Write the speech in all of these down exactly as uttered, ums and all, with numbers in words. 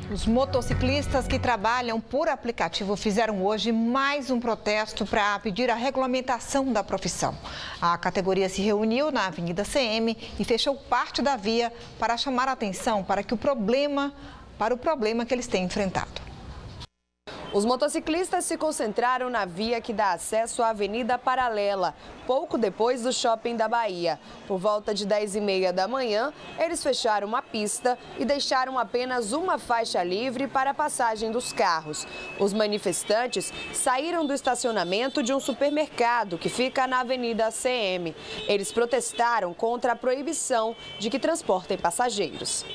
Os motociclistas que trabalham por aplicativo fizeram hoje mais um protesto para pedir a regulamentação da profissão. A categoria se reuniu na Avenida C M e fechou parte da via para chamar a atenção para que o problema, para o problema que eles têm enfrentado. Os motociclistas se concentraram na via que dá acesso à Avenida Paralela, pouco depois do Shopping da Bahia. Por volta de dez e meia da manhã, eles fecharam uma pista e deixaram apenas uma faixa livre para a passagem dos carros. Os manifestantes saíram do estacionamento de um supermercado que fica na Avenida C M. Eles protestaram contra a proibição de que transportem passageiros.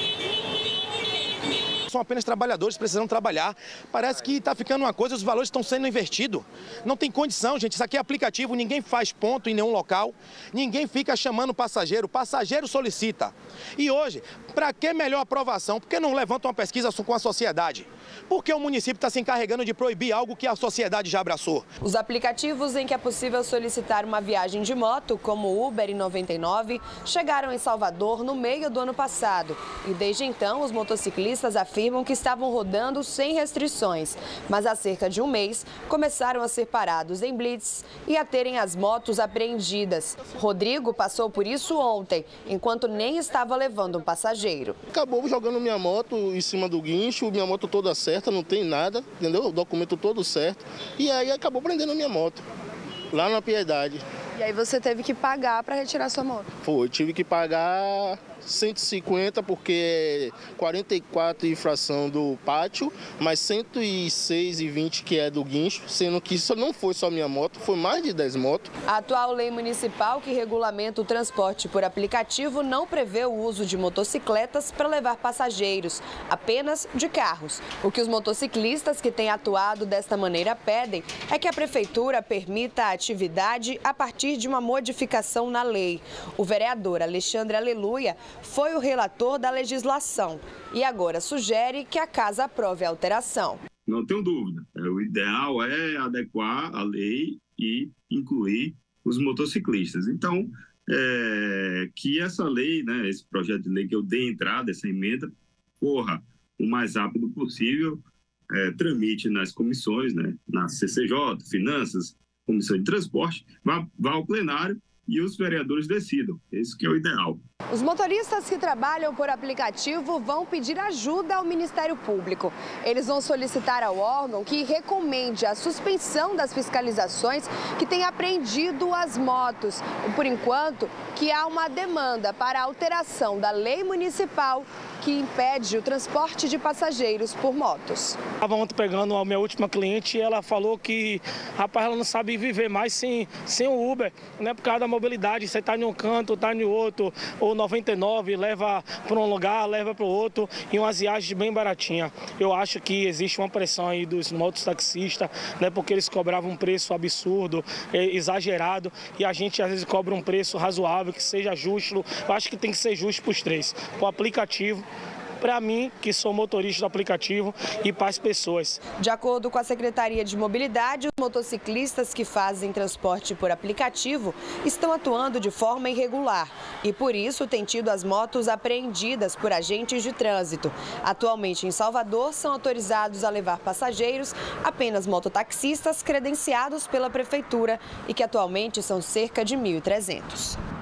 São apenas trabalhadores, precisam trabalhar. Parece que está ficando uma coisa, os valores estão sendo invertidos. Não tem condição, gente. Isso aqui é aplicativo, ninguém faz ponto em nenhum local. Ninguém fica chamando o passageiro, o passageiro solicita. E hoje, para que melhor aprovação? Por que não levanta uma pesquisa com a sociedade? Por que o município está se encarregando de proibir algo que a sociedade já abraçou? Os aplicativos em que é possível solicitar uma viagem de moto, como o Uber e noventa e nove, chegaram em Salvador no meio do ano passado. E desde então, os motociclistas afirmam que estavam rodando sem restrições. Mas há cerca de um mês, começaram a ser parados em blitz e a terem as motos apreendidas. Rodrigo passou por isso ontem, enquanto nem estava levando um passageiro. Acabou jogando minha moto em cima do guincho, minha moto toda certa, não tem nada, entendeu? O documento todo certo. E aí acabou prendendo minha moto, lá na Piedade. E aí você teve que pagar para retirar sua moto? Foi, tive que pagar cento e cinquenta porque é quarenta e quatro infração do pátio, mais cento e seis e vinte que é do guincho, sendo que isso não foi só minha moto, foi mais de dez motos. A atual lei municipal que regulamenta o transporte por aplicativo não prevê o uso de motocicletas para levar passageiros, apenas de carros. O que os motociclistas que têm atuado desta maneira pedem é que a prefeitura permita a atividade a partir de uma modificação na lei. O vereador Alexandre Aleluia foi o relator da legislação e agora sugere que a casa aprove a alteração. Não tenho dúvida. O ideal é adequar a lei e incluir os motociclistas. Então, é, que essa lei, né, esse projeto de lei que eu dei entrada, essa emenda, corra o mais rápido possível, é, tramite nas comissões, né, na C C J, Finanças, Comissão de Transporte, vá, vá ao plenário e os vereadores decidam. Esse que é o ideal. Os motoristas que trabalham por aplicativo vão pedir ajuda ao Ministério Público. Eles vão solicitar ao órgão que recomende a suspensão das fiscalizações que têm apreendido as motos. E, por enquanto, que há uma demanda para a alteração da lei municipal que impede o transporte de passageiros por motos. Estava ontem pegando a minha última cliente e ela falou que, rapaz, ela não sabe viver mais sem, sem o Uber, né? Por causa da mobilidade, você está em um canto, está em outro, ou noventa e nove, leva para um lugar, leva para o outro, e umas viagens bem baratinhas. Eu acho que existe uma pressão aí dos mototaxistas, né? Porque eles cobravam um preço absurdo, exagerado, e a gente às vezes cobra um preço razoável, que seja justo. Eu acho que tem que ser justo para os três, para o aplicativo, para mim, que sou motorista do aplicativo, e para as pessoas. De acordo com a Secretaria de Mobilidade, os motociclistas que fazem transporte por aplicativo estão atuando de forma irregular e, por isso, têm tido as motos apreendidas por agentes de trânsito. Atualmente, em Salvador, são autorizados a levar passageiros apenas mototaxistas credenciados pela Prefeitura e que atualmente são cerca de mil e trezentos.